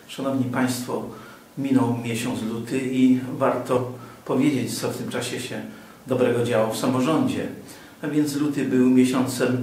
Szanowni Państwo, minął miesiąc luty i warto powiedzieć, co w tym czasie się dobrego działo w samorządzie. A więc luty był miesiącem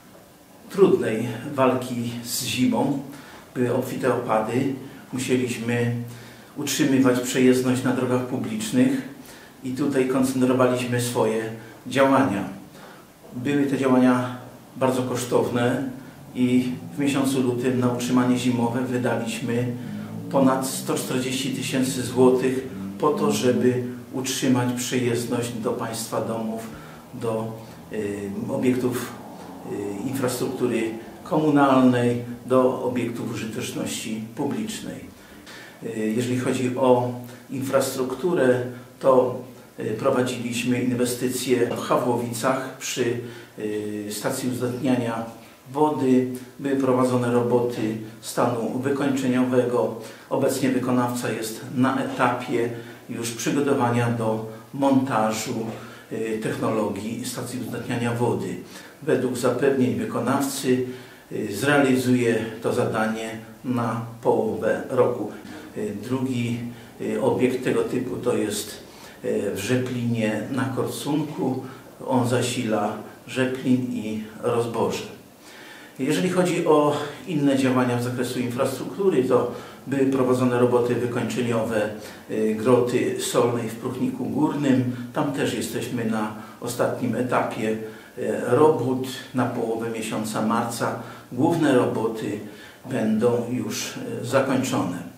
trudnej walki z zimą. Były obfite opady. Musieliśmy utrzymywać przejezdność na drogach publicznych i tutaj koncentrowaliśmy swoje działania. Były te działania bardzo kosztowne i w miesiącu lutym na utrzymanie zimowe wydaliśmy ponad 140 000 złotych po to, żeby utrzymać przejezdność do Państwa domów, do obiektów infrastruktury komunalnej, do obiektów użyteczności publicznej. Jeżeli chodzi o infrastrukturę, to prowadziliśmy inwestycje w Hawłowicach przy stacji uzdatniania wody. Były prowadzone roboty stanu wykończeniowego. Obecnie wykonawca jest na etapie już przygotowania do montażu technologii stacji uzdatniania wody. Według zapewnień wykonawcy zrealizuje to zadanie na połowę roku. Drugi obiekt tego typu to jest w Rzeplinie na Korsunku. On zasila Rzeplin i Rozborze. Jeżeli chodzi o inne działania z zakresu infrastruktury, to były prowadzone roboty wykończeniowe Groty Solnej w Pruchniku Górnym. Tam też jesteśmy na ostatnim etapie robót. Na połowę miesiąca marca główne roboty będą już zakończone.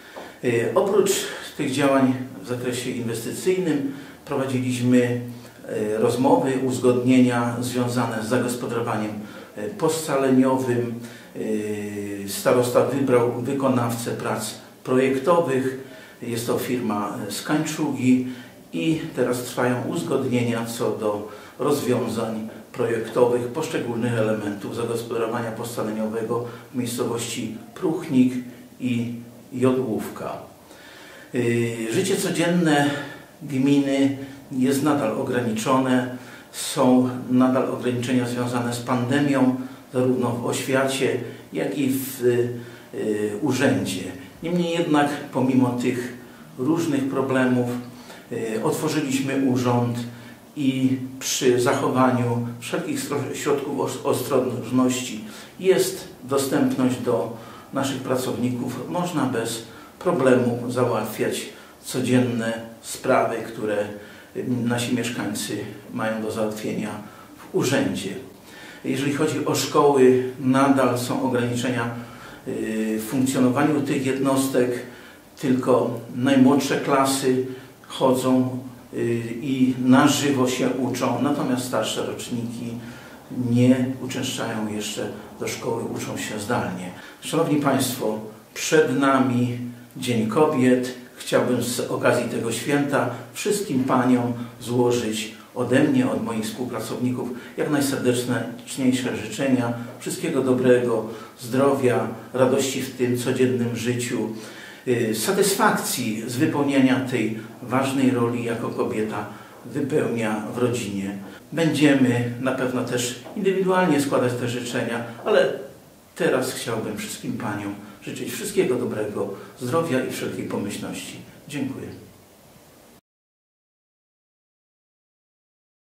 Oprócz tych działań w zakresie inwestycyjnym prowadziliśmy rozmowy, uzgodnienia związane z zagospodarowaniem poscaleniowym. Starosta wybrał wykonawcę prac projektowych. Jest to firma z Kańczugi i teraz trwają uzgodnienia co do rozwiązań projektowych poszczególnych elementów zagospodarowania poscaleniowego w miejscowości Pruchnik i Jodłówka. Życie codzienne gminy jest nadal ograniczone. Są nadal ograniczenia związane z pandemią, zarówno w oświacie, jak i w urzędzie. Niemniej jednak, pomimo tych różnych problemów, otworzyliśmy urząd i przy zachowaniu wszelkich środków ostrożności jest dostępność do naszych pracowników. Można bez problemu załatwiać codzienne sprawy, które nasi mieszkańcy mają do załatwienia w urzędzie. Jeżeli chodzi o szkoły, nadal są ograniczenia w funkcjonowaniu tych jednostek. Tylko najmłodsze klasy chodzą i na żywo się uczą, natomiast starsze roczniki nie uczęszczają jeszcze do szkoły, uczą się zdalnie. Szanowni Państwo, przed nami Dzień Kobiet. Chciałbym z okazji tego święta wszystkim paniom złożyć ode mnie, od moich współpracowników jak najserdeczniejsze życzenia. Wszystkiego dobrego, zdrowia, radości w tym codziennym życiu, satysfakcji z wypełniania tej ważnej roli, jako kobieta wypełnia w rodzinie. Będziemy na pewno też indywidualnie składać te życzenia, ale teraz chciałbym wszystkim paniom życzyć wszystkiego dobrego, zdrowia i wszelkiej pomyślności. Dziękuję.